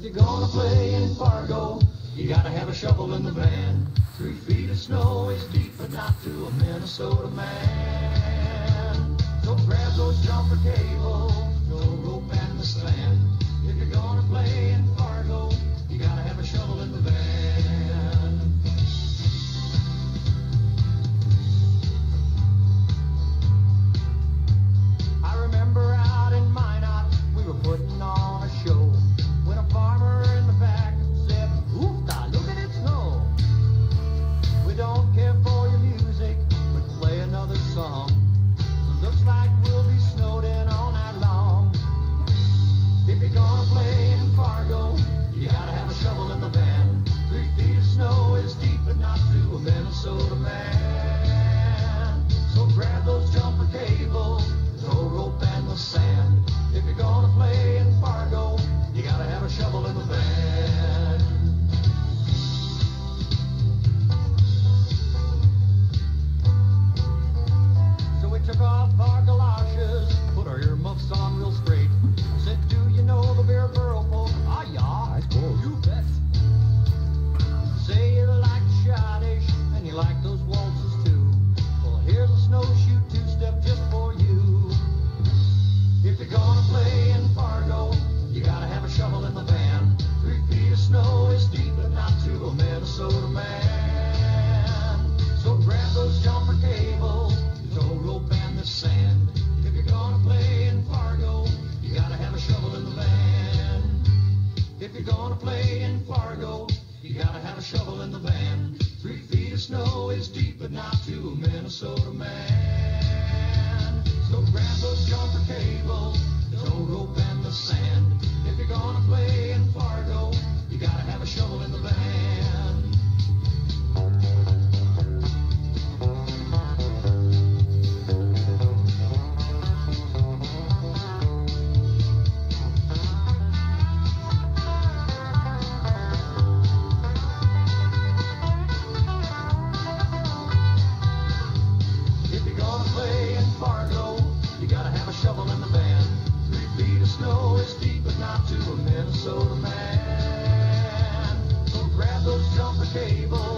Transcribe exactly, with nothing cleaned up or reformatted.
If you're gonna play in Fargo, you gotta have a shovel in the van. Three feet of snow is deep, but not to a Minnesota man. So grab those jumper cables, no rope and the sand. If you're gonna play in Fargo, you gotta have a shovel in the van. I remember out in Minot, we were putting on a show, when a farmer in the back said, "Oofta, look at it snow." We don't care for your music, but play another song. It looks like we'll be snowed in all night long. If you're gonna play in Fargo, you gotta have a shovel in the van. Three feet of snow is deep, but not to a Minnesota man. So grab those jumper cables, no rope and the sand. If you're gonna play in Fargo, you gotta have a shovel in the van. So we took off our galoshes, put our earmuffs on real straight. Said, "Do you know the Bear Borough folk?" "Ah, yeah, I suppose." "You bet." "Say you like Schottish and you like those waltzes too. Well, here's a snowshoe two-step just for you." If you're gonna play in Fargo, you gotta have a shovel in the van. Three feet of snow is deep, but not to a Minnesota man. So grab those jumper cables, no rope and the sand. If you're gonna play in Fargo, you gotta have a shovel in the van. If you're gonna play in Fargo, you gotta have a shovel in the van. Three feet of snow is deep, but not to a Minnesota man. So grab those jumper cables, no rope and the sand. If you're gonna play in Fargo, you gotta have a shovel in the van. If you're gonna play in Fargo, you gotta have a shovel in the van. Three feet of snow is deep, but not to a Minnesota man. So grab those jumper cables,